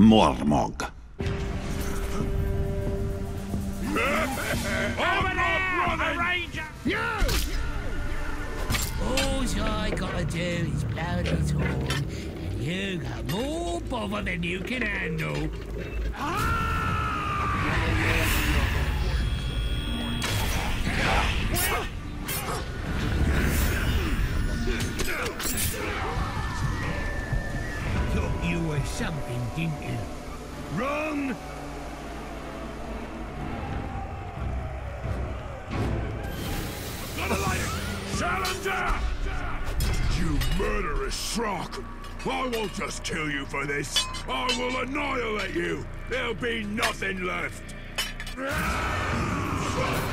Mormog. Over there, Ranger! All I gotta do is blow this horn, and you got more bother than you can handle. Thought you were something, didn't you? Wrong! Challenger! You murderous Shrock! I won't just kill you for this. I will annihilate you. There'll be nothing left.